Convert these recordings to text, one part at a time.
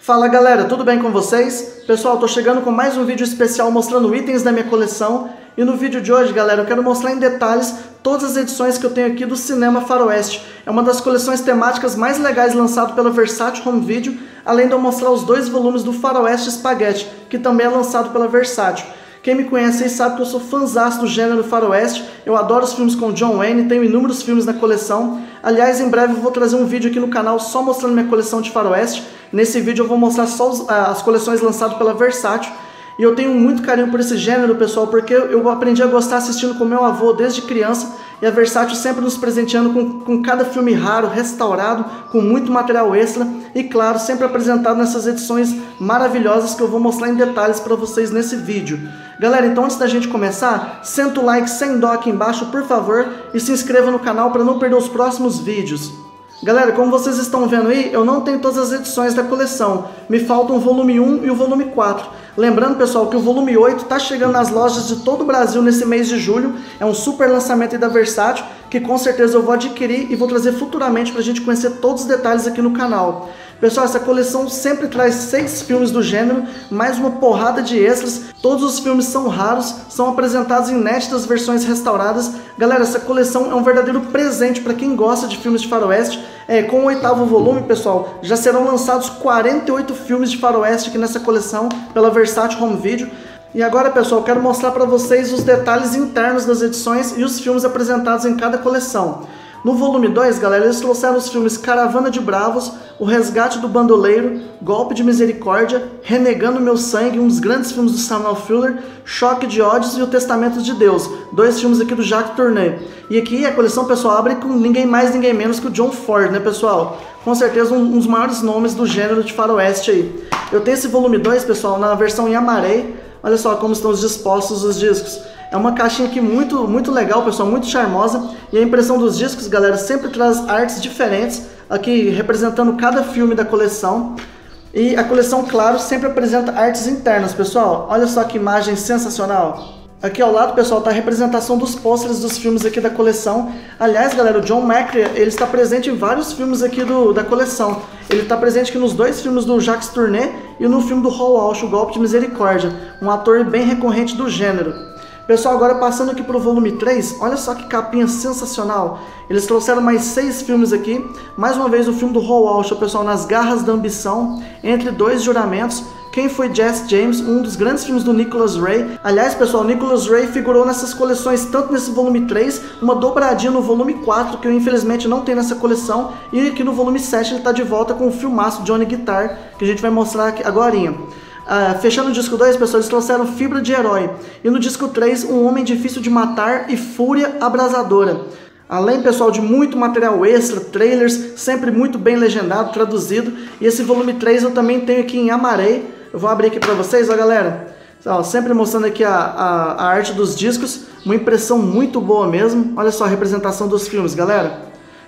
Fala galera, tudo bem com vocês? Pessoal, tô chegando com mais um vídeo especial mostrando itens da minha coleção. E no vídeo de hoje, galera, eu quero mostrar em detalhes todas as edições que eu tenho aqui do Cinema Faroeste. É uma das coleções temáticas mais legais lançado pela Versátil Home Video, além de eu mostrar os 2 volumes do Faroeste Spaghetti, que também é lançado pela Versátil. Quem me conhece aí sabe que eu sou fãzaço do gênero faroeste, eu adoro os filmes com John Wayne, tenho inúmeros filmes na coleção. Aliás, em breve eu vou trazer um vídeo aqui no canal só mostrando minha coleção de faroeste. Nesse vídeo eu vou mostrar só as coleções lançadas pela Versátil. E eu tenho muito carinho por esse gênero, pessoal, porque eu aprendi a gostar assistindo com meu avô desde criança. E a Versátil sempre nos presenteando com cada filme raro, restaurado, com muito material extra. E claro, sempre apresentado nessas edições maravilhosas que eu vou mostrar em detalhes para vocês nesse vídeo. Galera, então antes da gente começar, senta o like sem dó aqui embaixo, por favor. E se inscreva no canal para não perder os próximos vídeos. Galera, como vocês estão vendo aí, eu não tenho todas as edições da coleção. Me faltam o volume 1 e o volume 4. Lembrando, pessoal, que o volume 8 está chegando nas lojas de todo o Brasil nesse mês de julho. É um super lançamento aí da Versátil, que com certeza eu vou adquirir e vou trazer futuramente para a gente conhecer todos os detalhes aqui no canal. Pessoal, essa coleção sempre traz 6 filmes do gênero, mais uma porrada de extras. Todos os filmes são raros, são apresentados em inéditas versões restauradas. Galera, essa coleção é um verdadeiro presente para quem gosta de filmes de faroeste. Com o 8º volume, pessoal, já serão lançados 48 filmes de faroeste aqui nessa coleção pela Versátil Home Video. E agora, pessoal, quero mostrar para vocês os detalhes internos das edições e os filmes apresentados em cada coleção. No volume 2, galera, eles trouxeram os filmes Caravana de Bravos, O Resgate do Bandoleiro, Golpe de Misericórdia, Renegando Meu Sangue, um dos grandes filmes do Samuel Fuller, Choque de Ódios e O Testamento de Deus, 2 filmes aqui do Jacques Tourneur. E aqui a coleção, pessoal, abre com ninguém mais, ninguém menos que o John Ford, né, pessoal? Com certeza um dos maiores nomes do gênero de faroeste aí. Eu tenho esse volume 2, pessoal, na versão em amaré. Olha só como estão dispostos os discos. É uma caixinha aqui muito legal, pessoal, muito charmosa. E a impressão dos discos, galera, sempre traz artes diferentes, aqui representando cada filme da coleção. E a coleção, claro, sempre apresenta artes internas, pessoal. Olha só que imagem sensacional. Aqui ao lado, pessoal, está a representação dos pôsteres dos filmes aqui da coleção. Aliás, galera, o John McCrea, ele está presente em vários filmes aqui da coleção. Ele está presente aqui nos 2 filmes do Jacques Tourneur e no filme do Hal Walsh, O Golpe de Misericórdia. Um ator bem recorrente do gênero. Pessoal, agora passando aqui para o volume 3, olha só que capinha sensacional. Eles trouxeram mais 6 filmes aqui. Mais uma vez o filme do Hal Walsh, o pessoal, Nas Garras da Ambição, Entre Dois Juramentos, Quem Foi Jesse James, um dos grandes filmes do Nicholas Ray. Aliás, pessoal, Nicholas Ray figurou nessas coleções, tanto nesse volume 3, uma dobradinha no volume 4, que eu infelizmente não tenho nessa coleção. E aqui no volume 7 ele está de volta com o filmaço Johnny Guitar, que a gente vai mostrar aqui agorinha. Fechando o disco 2, pessoal, eles trouxeram Fibra de Herói. E no disco 3, Um Homem Difícil de Matar e Fúria Abrasadora. Além, pessoal, de muito material extra, trailers, sempre muito bem legendado, traduzido. E esse volume 3 eu também tenho aqui em amaré. Eu vou abrir aqui para vocês, ó, galera. Ó, sempre mostrando aqui a arte dos discos. Uma impressão muito boa mesmo. Olha só a representação dos filmes, galera.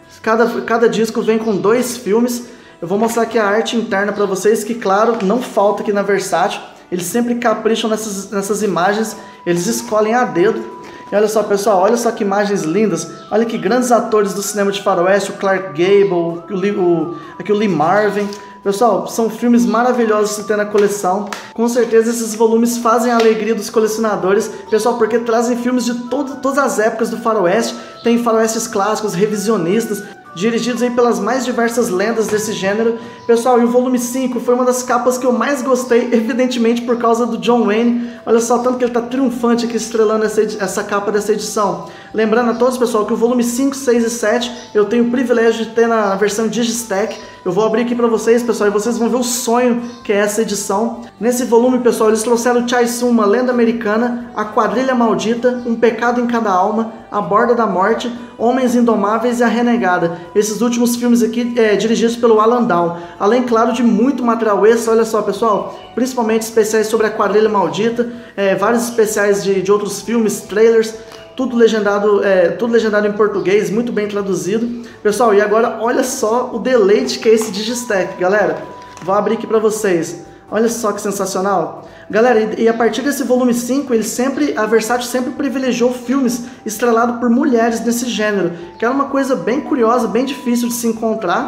Cada disco vem com 2 filmes. Eu vou mostrar aqui a arte interna para vocês, que claro, não falta aqui na Versátil. Eles sempre capricham nessas imagens, eles escolhem a dedo. E olha só, pessoal, olha só que imagens lindas. Olha que grandes atores do cinema de faroeste, o Clark Gable, aqui o Lee Marvin. Pessoal, são filmes maravilhosos de ter na coleção. Com certeza esses volumes fazem a alegria dos colecionadores, pessoal, porque trazem filmes de todas as épocas do faroeste. Tem faroestes clássicos, revisionistas, dirigidos aí pelas mais diversas lendas desse gênero. Pessoal, e o volume 5 foi uma das capas que eu mais gostei, evidentemente por causa do John Wayne. Olha só, tanto que ele está triunfante aqui estrelando essa capa dessa edição. Lembrando a todos, pessoal, que o volume 5, 6 e 7 eu tenho o privilégio de ter na versão Digistack. Eu vou abrir aqui para vocês, pessoal, e vocês vão ver o sonho que é essa edição. Nesse volume, pessoal, eles trouxeram Chai Sun, Uma Lenda Americana, A Quadrilha Maldita, Um Pecado em Cada Alma, A Borda da Morte, Homens Indomáveis e A Renegada. Esses últimos filmes aqui dirigidos pelo Alan Down. Além, claro, de muito material extra, olha só, pessoal, principalmente especiais sobre A Quadrilha Maldita, vários especiais de outros filmes, trailers, tudo legendado em português, muito bem traduzido. Pessoal, e agora olha só o deleite que é esse Digistack, galera. Vou abrir aqui para vocês. Olha só que sensacional. Galera, e a partir desse volume 5, a Versátil sempre privilegiou filmes estrelados por mulheres nesse gênero, que era uma coisa bem curiosa, bem difícil de se encontrar.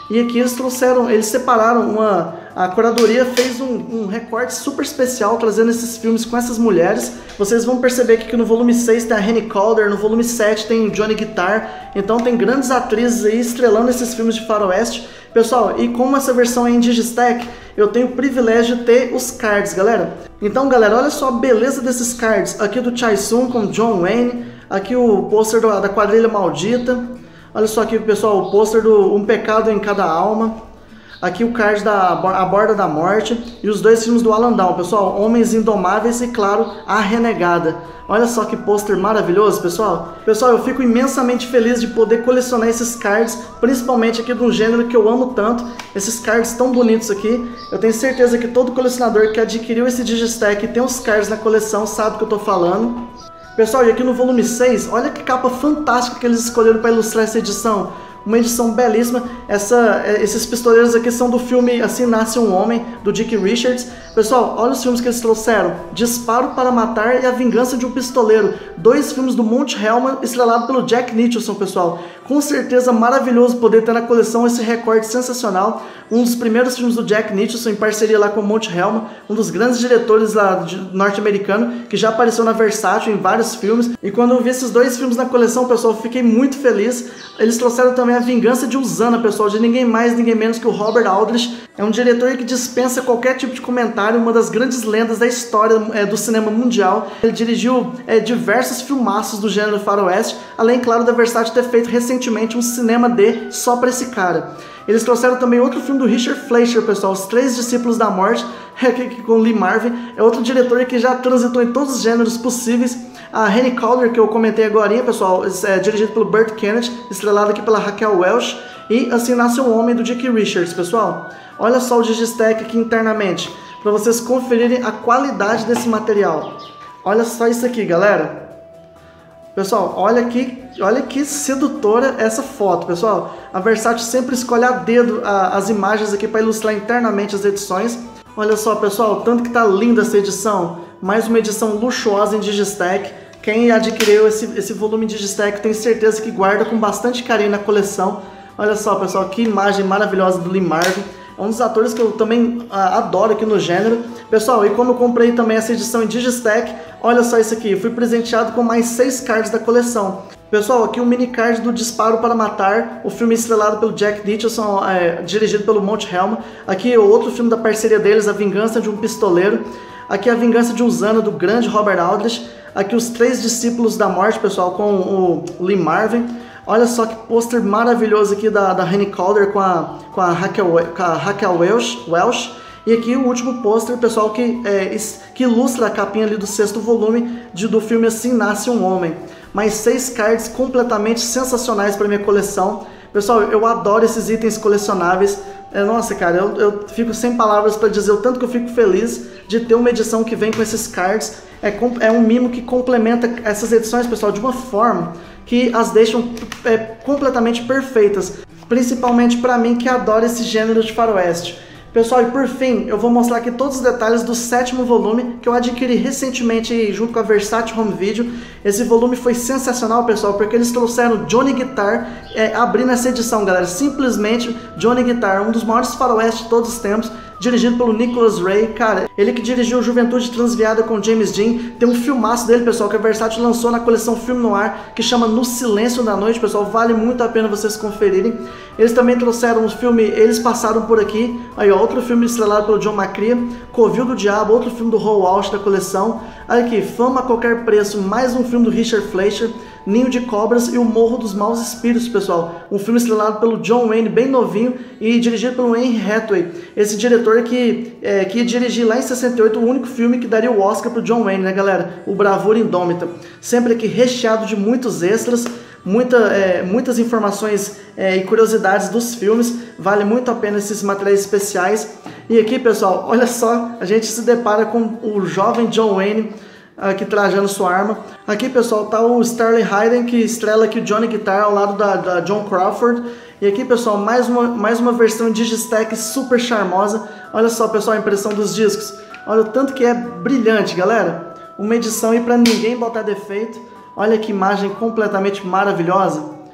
E aqui eles separaram a curadoria fez um recorte super especial trazendo esses filmes com essas mulheres. Vocês vão perceber que aqui no volume 6 tem a Henny Calder, no volume 7 tem Johnny Guitar, então tem grandes atrizes aí estrelando esses filmes de faroeste. Pessoal, e como essa versão é em Digistack, eu tenho o privilégio de ter os cards, galera. Então, galera, olha só a beleza desses cards. Aqui do Chae Sung com John Wayne, aqui o pôster da Quadrilha Maldita. Olha só aqui, pessoal, o pôster do Um Pecado em Cada Alma. Aqui o card da A Borda da Morte. E os dois filmes do Alan Dawn, pessoal. Homens Indomáveis e, claro, A Renegada. Olha só que pôster maravilhoso, pessoal. Pessoal, eu fico imensamente feliz de poder colecionar esses cards, principalmente aqui de um gênero que eu amo tanto. Esses cards tão bonitos aqui. Eu tenho certeza que todo colecionador que adquiriu esse Digistack e tem os cards na coleção sabe o que eu tô falando. Pessoal, e aqui no volume 6, olha que capa fantástica que eles escolheram para ilustrar essa edição. Uma edição belíssima. Esses pistoleiros aqui são do filme Assim Nasce um Homem, do Dick Richards. Pessoal, olha os filmes que eles trouxeram. Disparo para Matar e A Vingança de um Pistoleiro. Dois filmes do Monte Hellman, estrelado pelo Jack Nicholson, pessoal. Com certeza maravilhoso poder ter na coleção esse recorte sensacional. Um dos primeiros filmes do Jack Nicholson em parceria lá com o Monte Hellman. Um dos grandes diretores lá norte-americano, que já apareceu na Versátil em vários filmes. E quando eu vi esses dois filmes na coleção, pessoal, eu fiquei muito feliz. Eles trouxeram também A Vingança de Uzana, pessoal, de ninguém mais, ninguém menos que o Robert Aldrich. É um diretor que dispensa qualquer tipo de comentário, uma das grandes lendas da história do cinema mundial. Ele dirigiu diversos filmaços do gênero faroeste, além, claro, da Versátil ter feito recentemente um cinema D só pra esse cara. Eles trouxeram também outro filme do Richard Fleischer, pessoal, Os Três Discípulos da Morte, com Lee Marvin. É outro diretor que já transitou em todos os gêneros possíveis. A Henny Calder, que eu comentei agora, pessoal, é dirigido pelo Burt Kennedy, estrelado aqui pela Raquel Welch. E Assim Nasce um Homem, do Dick Richards, pessoal. Olha só o Digistack aqui internamente, para vocês conferirem a qualidade desse material. Olha só isso aqui, galera. Pessoal, olha que sedutora essa foto, pessoal. A Versátil sempre escolhe a dedo as imagens aqui para ilustrar internamente as edições. Olha só, pessoal, tanto que tá linda essa edição. Mais uma edição luxuosa em Digistack. Quem adquiriu esse volume de Digistack tem certeza que guarda com bastante carinho na coleção. Olha só, pessoal, que imagem maravilhosa do Lee Marvin. É um dos atores que eu também adoro aqui no gênero. Pessoal, e como eu comprei também essa edição em Digistack, olha só isso aqui. Fui presenteado com mais 6 cards da coleção. Pessoal, aqui o mini card do Disparo para Matar, o filme estrelado pelo Jack Nicholson, dirigido pelo Monte Hellman. Aqui o outro filme da parceria deles, A Vingança de um Pistoleiro. Aqui A Vingança de Uzana, do grande Robert Aldrich. Aqui Os Três Discípulos da Morte, pessoal, com o Lee Marvin. Olha só que pôster maravilhoso aqui da Henny Calder com a Raquel Welch. E aqui o último pôster, pessoal, que ilustra a capinha ali do 6º volume do filme Assim Nasce um Homem. Mais 6 cards completamente sensacionais para minha coleção. Pessoal, eu adoro esses itens colecionáveis. Nossa, cara, eu fico sem palavras para dizer o tanto que eu fico feliz de ter uma edição que vem com esses cards. É um mimo que complementa essas edições, pessoal, de uma forma que as deixam completamente perfeitas. Principalmente para mim que adora esse gênero de faroeste. Pessoal, e por fim, eu vou mostrar aqui todos os detalhes do 7º volume que eu adquiri recentemente junto com a Versátil Home Video. Esse volume foi sensacional, pessoal, porque eles trouxeram Johnny Guitar abrindo essa edição, galera. Simplesmente Johnny Guitar, um dos maiores faroeste de todos os tempos, dirigido pelo Nicholas Ray. Cara, ele que dirigiu Juventude Transviada com James Dean. Tem um filmaço dele, pessoal, que a Versátil lançou na coleção Filme Noir, que chama No Silêncio da Noite, pessoal. Vale muito a pena vocês conferirem. Eles também trouxeram um filme Eles Passaram Por Aqui. Aí, ó, outro filme estrelado pelo John McCrea. Covil do Diabo, outro filme do Hal Walsh da coleção. Olha aqui, Fama a Qualquer Preço, mais um filme do Richard Fleischer. Ninho de Cobras e O Morro dos Maus Espíritos, pessoal. Um filme estrelado pelo John Wayne, bem novinho, e dirigido pelo Henry Hathaway. Esse diretor que ia dirigir lá em 68 o único filme que daria o Oscar pro John Wayne, né, galera? O Bravura Indômita. Sempre aqui recheado de muitos extras, muitas informações e curiosidades dos filmes. Vale muito a pena esses materiais especiais. E aqui, pessoal, olha só, a gente se depara com o jovem John Wayne, aqui trajando sua arma. Aqui, pessoal, tá o Sterling Hayden, que estrela aqui o Johnny Guitar ao lado da John Crawford. E aqui, pessoal, mais uma versão Digistack super charmosa. Olha só, pessoal, a impressão dos discos. Olha o tanto que é brilhante, galera. Uma edição aí pra ninguém botar defeito. Olha que imagem completamente maravilhosa.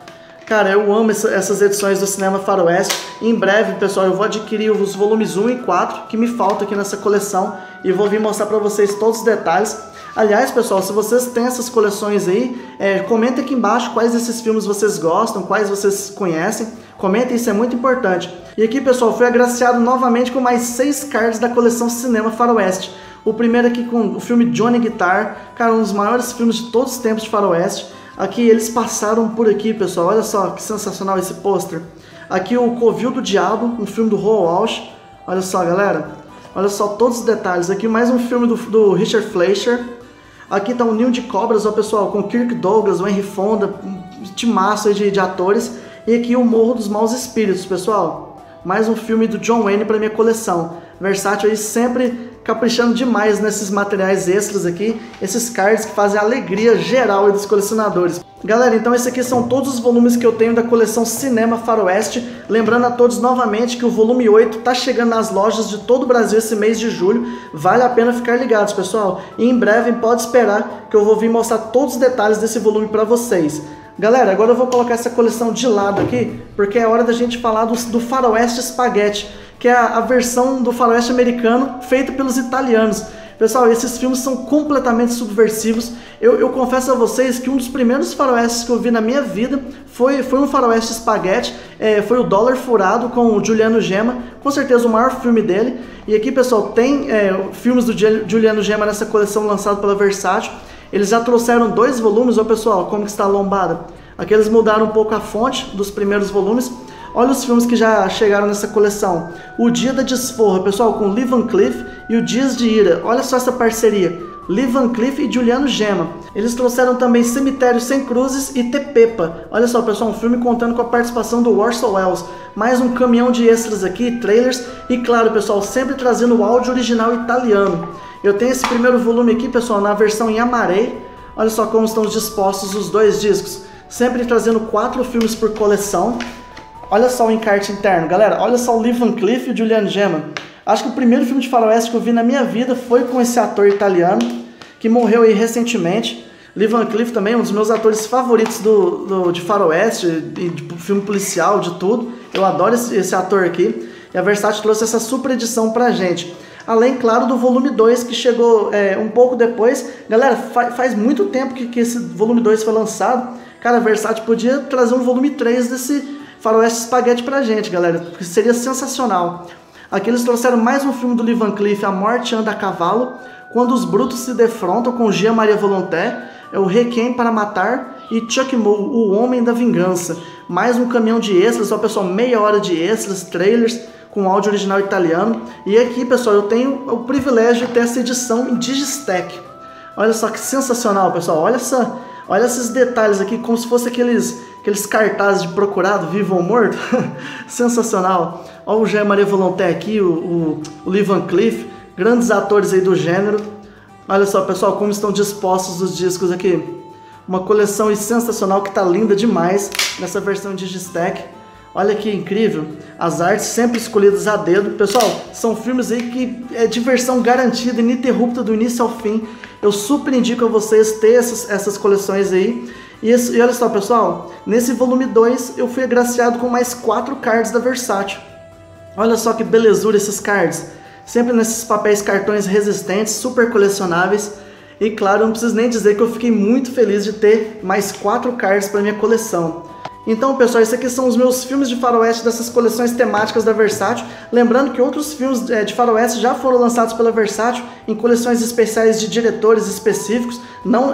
Cara, eu amo essas edições do Cinema Faroeste. Em breve, pessoal, eu vou adquirir os volumes 1 e 4 que me faltam aqui nessa coleção e vou vir mostrar pra vocês todos os detalhes. Aliás, pessoal, se vocês têm essas coleções aí, comenta aqui embaixo quais desses filmes vocês gostam, quais vocês conhecem. Comenta, isso é muito importante. E aqui, pessoal, fui agraciado novamente com mais 6 cards da coleção Cinema Faroeste. O primeiro aqui com o filme Johnny Guitar, cara, um dos maiores filmes de todos os tempos de Faroeste. Aqui eles passaram por aqui, pessoal, olha só que sensacional esse pôster. Aqui o Covil do Diabo, um filme do Roald Walsh. Olha só, galera, olha só todos os detalhes. Aqui mais um filme do Richard Fleischer. Aqui tá o Ninho de Cobras, ó, pessoal, com Kirk Douglas, o Henry Fonda, um timaço aí de atores. E aqui o Morro dos Maus Espíritos, pessoal. Mais um filme do John Wayne para minha coleção. Versátil aí sempre caprichando demais nesses materiais extras aqui, esses cards que fazem a alegria geral aí dos colecionadores. Galera, então esses aqui são todos os volumes que eu tenho da coleção Cinema Faroeste. Lembrando a todos novamente que o volume 8 tá chegando nas lojas de todo o Brasil esse mês de julho. Vale a pena ficar ligados, pessoal. E em breve pode esperar que eu vou vir mostrar todos os detalhes desse volume para vocês. Galera, agora eu vou colocar essa coleção de lado aqui, porque é hora da gente falar do Faroeste Spaghetti, que é a versão do faroeste americano feita pelos italianos. Pessoal, esses filmes são completamente subversivos. Eu confesso a vocês que um dos primeiros faroestes que eu vi na minha vida foi um faroeste spaghetti, foi o Dólar Furado com o Giuliano Gemma, com certeza o maior filme dele. E aqui, pessoal, tem filmes do Giuliano Gemma nessa coleção lançada pela Versátil. Eles já trouxeram 2 volumes, ó pessoal, como que está a lombada. Aqui eles mudaram um pouco a fonte dos primeiros volumes. Olha os filmes que já chegaram nessa coleção. O Dia da Desforra, pessoal, com Lee Van Cleef e o Dias de Ira. Olha só essa parceria. Lee Van Cleef e Giuliano Gemma. Eles trouxeram também Cemitério Sem Cruzes e Tepepa. Olha só, pessoal, um filme contando com a participação do Orson Welles. Mais um caminhão de extras aqui, trailers. E claro, pessoal, sempre trazendo o áudio original italiano. Eu tenho esse primeiro volume aqui, pessoal, na versão em amarei. Olha só como estão dispostos os 2 discos. Sempre trazendo 4 filmes por coleção. Olha só o encarte interno, galera, olha só o Lee Van Cleef e o Giuliano Gemma. Acho que o primeiro filme de faroeste que eu vi na minha vida foi com esse ator italiano, que morreu aí recentemente. Lee Van Cleef também, um dos meus atores favoritos de faroeste, de filme policial, de tudo. Eu adoro esse ator aqui. E a Versátil trouxe essa super edição pra gente. Além, claro, do volume 2, que chegou um pouco depois. Galera, faz muito tempo que esse volume 2 foi lançado. Cara, a Versátil podia trazer um volume 3 desse Faroeste Spaghetti pra gente, galera, porque seria sensacional. Aqui eles trouxeram mais um filme do Lee Van Cleef, A Morte Anda a Cavalo, Quando os Brutos se Defrontam, com Gia Maria Volonté, o Requiem para Matar e Chuck Moll, O Homem da Vingança. Mais um caminhão de extras, ó pessoal, meia hora de extras, trailers, com áudio original italiano. E aqui, pessoal, eu tenho o privilégio de ter essa edição em Digistack. Olha só que sensacional, pessoal, olha esses detalhes aqui, como se fosse aqueles cartazes de procurado, vivo ou morto. Sensacional. Olha o Gia Maria Volonté aqui, o Lee Van Cleef, grandes atores aí do gênero. Olha só, pessoal, como estão dispostos os discos aqui. Uma coleção sensacional que está linda demais nessa versão de Digistack. Olha que incrível, as artes sempre escolhidas a dedo. Pessoal, são filmes aí que é diversão garantida, ininterrupta do início ao fim. Eu super indico a vocês ter essas coleções aí. E olha só, pessoal, nesse volume 2 eu fui agraciado com mais 4 cards da Versátil. Olha só que belezura esses cards. Sempre nesses papéis cartões resistentes, super colecionáveis. E claro, não preciso nem dizer que eu fiquei muito feliz de ter mais 4 cards para minha coleção. Então, pessoal, esses aqui são os meus filmes de faroeste dessas coleções temáticas da Versátil. Lembrando que outros filmes de faroeste já foram lançados pela Versátil em coleções especiais de diretores específicos.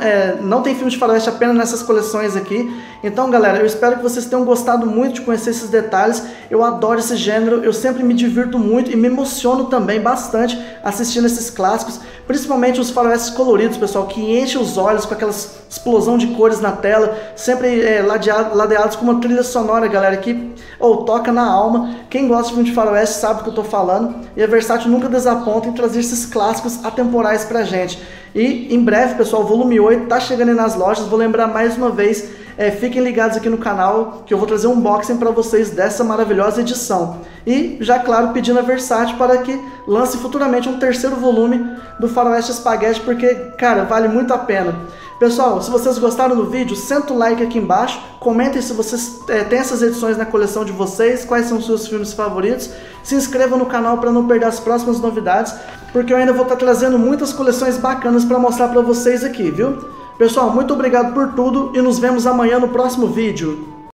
Não tem filme de faroeste apenas nessas coleções aqui. Então, galera, eu espero que vocês tenham gostado muito de conhecer esses detalhes. Eu adoro esse gênero, eu sempre me divirto muito e me emociono também bastante assistindo esses clássicos. Principalmente os faroestes coloridos, pessoal, que enchem os olhos com aquela explosão de cores na tela. Sempre ladeados com uma trilha sonora, galera, que toca na alma. Quem gosta de filme de faroeste sabe do que eu tô falando. E a Versátil nunca desaponta em trazer esses clássicos atemporais pra gente. E em breve, pessoal, o volume 8 tá chegando aí nas lojas. Vou lembrar mais uma vez, fiquem ligados aqui no canal, que eu vou trazer um unboxing para vocês dessa maravilhosa edição. E já, claro, pedindo a Versátil para que lance futuramente um terceiro volume do Faroeste Spaghetti, porque, cara, vale muito a pena. Pessoal, se vocês gostaram do vídeo, senta o like aqui embaixo, comentem se vocês têm essas edições na coleção de vocês, quais são os seus filmes favoritos, se inscrevam no canal para não perder as próximas novidades, porque eu ainda vou estar trazendo muitas coleções bacanas para mostrar para vocês aqui, viu? Pessoal, muito obrigado por tudo e nos vemos amanhã no próximo vídeo.